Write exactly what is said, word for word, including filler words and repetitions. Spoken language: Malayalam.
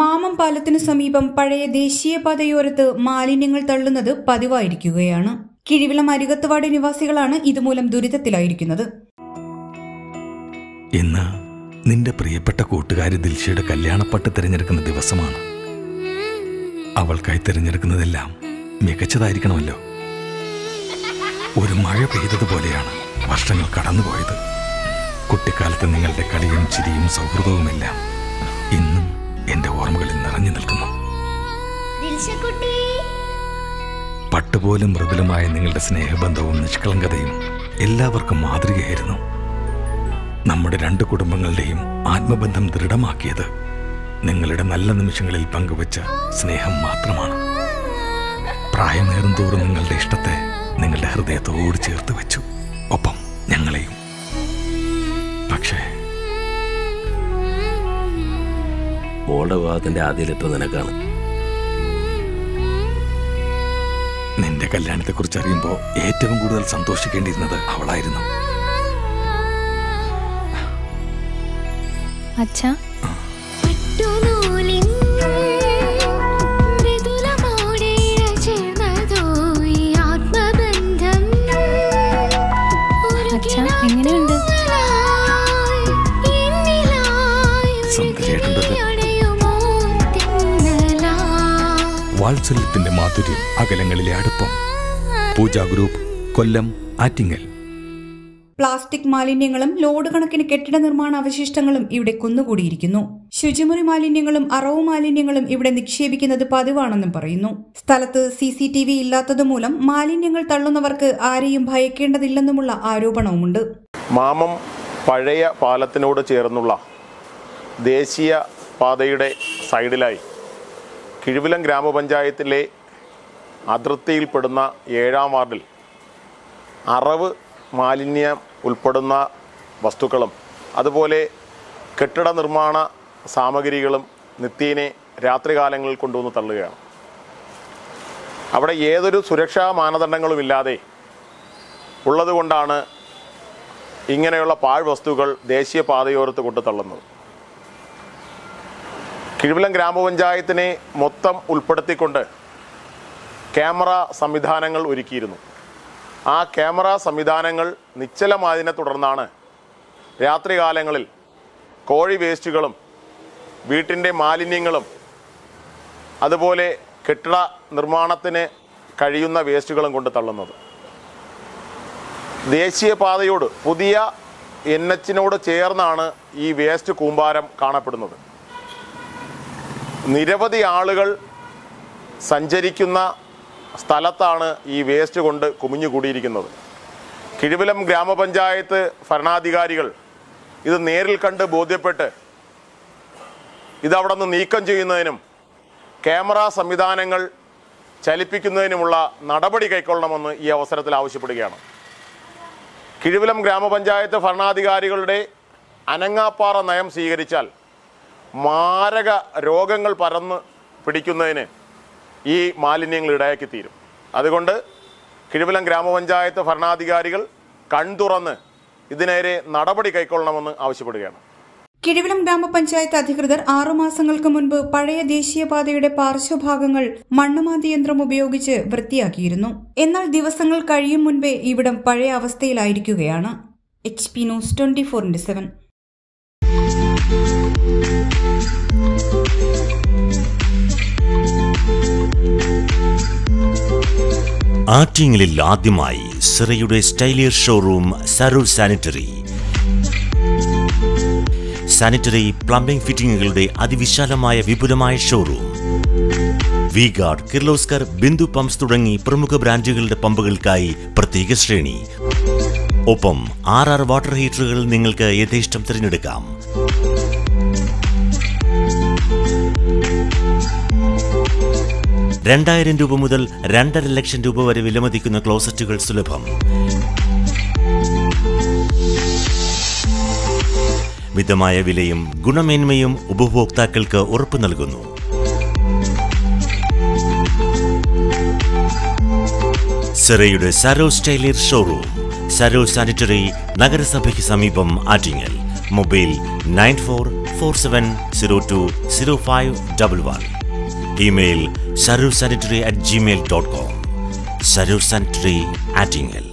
മാമം പാലത്തിനു സമീപം പഴയ ദേശീയപാതയോരത്ത് മാലിന്യങ്ങൾ തള്ളുന്നത് പതിവായിരിക്കുകയാണ്. കിഴിവിളം അരികത്തുവാട് നിവാസികളാണ് ഇതുമൂലം ദുരിതത്തിലായിരിക്കുന്നത്. ഇന്ന് നിന്റെ പ്രിയപ്പെട്ട കൂട്ടുകാരി ദിൽഷയുടെ കല്യാണപ്പട്ട് തിരഞ്ഞെടുക്കുന്ന ദിവസമാണ്. അവൾക്കായി തിരഞ്ഞെടുക്കുന്നതെല്ലാം മികച്ചതായിരിക്കണമല്ലോ. ഒരു മഴ പെയ്തതുപോലെയാണ് വർഷങ്ങൾ കടന്നുപോയത്. കുട്ടിക്കാലത്ത് നിങ്ങളുടെ കളിയും ചിരിയും സൗഹൃദവുമെല്ലാം ഇന്നും എന്റെ ഓർമ്മകളിൽ നിറഞ്ഞു നിൽക്കുന്നു. പട്ടുപോലും മൃദുലമായ നിങ്ങളുടെ സ്നേഹബന്ധവും നിഷ്കളങ്കതയും എല്ലാവർക്കും മാതൃകയായിരുന്നു. നമ്മുടെ രണ്ട് കുടുംബങ്ങളുടെയും ആത്മബന്ധം ദൃഢമാക്കിയത് നിങ്ങളുടെ നല്ല നിമിഷങ്ങളിൽ പങ്കുവച്ച സ്നേഹം മാത്രമാണ്. പ്രായമേറും തോറും നിങ്ങളുടെ ഇഷ്ടത്തെ നിങ്ങളുടെ ഹൃദയത്തോട് ചേർത്ത് വെച്ചു, ഒപ്പം ഞങ്ങളെയും. പക്ഷേ മോളുടെ വിവാഹത്തിന്റെ ആദ്യ ലെറ്റർ നിനക്കാണ്. നിന്റെ കല്യാണത്തെക്കുറിച്ച് അറിയുമ്പോൾ ഏറ്റവും കൂടുതൽ സന്തോഷിക്കേണ്ടിയിരുന്നത് അവളായിരുന്നു. അച്ഛാ, എങ്ങനെയുണ്ട്? വാത്സല്യത്തിന്റെ മാധുര്യം, അകലങ്ങളിലെ അടുപ്പം. പൂജ ഗ്രൂപ്പ്, കൊല്ലം, ആറ്റിങ്ങൽ. പ്ലാസ്റ്റിക് മാലിന്യങ്ങളും ലോഡ് കണക്കിന് കെട്ടിട നിർമ്മാണ അവശിഷ്ടങ്ങളും ഇവിടെ കുന്നുകൂടിയിരിക്കുന്നു. ശുചിമുറി മാലിന്യങ്ങളും അറവു മാലിന്യങ്ങളും ഇവിടെ നിക്ഷേപിക്കുന്നത് പതിവാണെന്നും പറയുന്നു. സ്ഥലത്ത് സി സി ടി വി ഇല്ലാത്തതുമൂലം മാലിന്യങ്ങൾ തള്ളുന്നവർക്ക് ആരെയും ഭയക്കേണ്ടതില്ലെന്നുമുള്ള ആരോപണവുമുണ്ട്. മാമം പഴയ പാലത്തിനോട് ചേർന്നുള്ള ദേശീയ പാതയുടെ സൈഡിലായി കിഴിവിലം ഗ്രാമപഞ്ചായത്തിലെ അതിർത്തിയിൽപ്പെടുന്ന ഏഴാം വാർഡിൽ അറവ് മാലിന്യം ഉൾപ്പെടുന്ന വസ്തുക്കളും അതുപോലെ കെട്ടിട നിർമ്മാണ സാമഗ്രികളും നിത്യേനെ രാത്രികാലങ്ങളിൽ കൊണ്ടുവന്ന് തള്ളുകയാണ്. അവിടെ ഏതൊരു സുരക്ഷാ മാനദണ്ഡങ്ങളുമില്ലാതെ ഉള്ളതുകൊണ്ടാണ് ഇങ്ങനെയുള്ള പാഴ്വസ്തുക്കൾ ദേശീയപാതയോരത്ത് കൊണ്ടു തള്ളുന്നത്. കിഴിവിലം ഗ്രാമപഞ്ചായത്തിനെ മൊത്തം ഉൾപ്പെടുത്തിക്കൊണ്ട് ക്യാമറ സംവിധാനങ്ങൾ ഒരുക്കിയിരുന്നു. ആ ക്യാമറ സംവിധാനങ്ങൾ നിശ്ചലമായതിനെ തുടർന്നാണ് രാത്രികാലങ്ങളിൽ കോഴി വേസ്റ്റുകളും വീട്ടിൻ്റെ മാലിന്യങ്ങളും അതുപോലെ കെട്ടിട നിർമ്മാണത്തിന് കഴിയുന്ന വേസ്റ്റുകളും കൊണ്ട് തള്ളുന്നത്. ദേശീയപാതയോട് പുതിയ എൻ എച്ചിനോട് ചേർന്നാണ് ഈ വേസ്റ്റ് കൂമ്പാരം കാണപ്പെടുന്നത്. നിരവധി ആളുകൾ സഞ്ചരിക്കുന്ന സ്ഥലത്താണ് ഈ വേസ്റ്റ് കൊണ്ട് കുമിഞ്ഞുകൂടിയിരിക്കുന്നത്. കിഴിവിലം ഗ്രാമപഞ്ചായത്ത് ഭരണാധികാരികൾ ഇത് നേരിൽ കണ്ട് ബോധ്യപ്പെട്ട് ഇതവിടെ നിന്ന് നീക്കം ചെയ്യുന്നതിനും ക്യാമറ സംവിധാനങ്ങൾ ചലിപ്പിക്കുന്നതിനുമുള്ള നടപടി കൈക്കൊള്ളണമെന്ന് ഈ അവസരത്തിൽ ആവശ്യപ്പെടുകയാണ്. കിഴിവിലം ഗ്രാമപഞ്ചായത്ത് ഭരണാധികാരികളുടെ അനങ്ങാപ്പാറ നയം സ്വീകരിച്ചാൽ മാരക രോഗങ്ങൾ പരന്ന് പിടിക്കുന്നതിന് ഈ മാലിന്യങ്ങൾ ഇടയാക്കി തീരും. അതുകൊണ്ട് കിഴിവിലം ഗ്രാമപഞ്ചായത്ത് ഭരണാധികാരികൾ കൺതുറന്ന് ഇതിനെതിരെ നടപടി കൈക്കൊള്ളണമെന്ന് ആവശ്യപ്പെടുകയാണ്. കിഴിവിലം ഗ്രാമപഞ്ചായത്ത് അധികൃതർ ആറുമാസങ്ങൾക്ക് മുൻപ് പഴയ ദേശീയപാതയുടെ പാർശ്വഭാഗങ്ങൾ മണ്ണുമാന്തി യന്ത്രം ഉപയോഗിച്ച് വൃത്തിയാക്കിയിരുന്നു. എന്നാൽ ദിവസങ്ങൾ കഴിയും മുൻപേ ഇവിടം പഴയ അവസ്ഥയിലായിരിക്കുകയാണ്. H P news twenty four into seven. ആറ്റിങ്ങലിൽ ആദ്യമായി സിറയുടെ സ്റ്റൈലിയർ showroom Saroor sanitary. Sanitary plumbing ഫിറ്റിംഗുകളുടെ അതിവിശാലമായ വിപുലമായ showroom. V guard, Kirloskar, Bindu pumps തുടങ്ങി പ്രമുഖ ബ്രാൻഡുകളുടെ പമ്പുകൾക്കായി പ്രത്യേക ശ്രേണി. ഒപ്പം ആർ ആർ വാട്ടർ ഹീറ്ററുകൾ നിങ്ങൾക്ക് യഥേഷ്ടം തിരഞ്ഞെടുക്കാം. രണ്ടായിരം രൂപ മുതൽ രണ്ടര ലക്ഷം രൂപ വരെ വിലമതിക്കുന്ന ക്ലോസറ്റുകൾ സുലഭം. മിതമായ വിലയും ഗുണമേന്മയും ഉപഭോക്താക്കൾക്ക് ഉറപ്പു നൽകുന്നു. സിറയുടെ സരോ സ്റ്റൈലിയർ ഷോറൂം, സരോ സാനിറ്ററി, നഗരസഭയ്ക്ക് സമീപം, Attingal. Mobile nine four four seven zero two zero five double one. Email Saroor sanitary at gmail dot com. Saroor sanitary Attingal.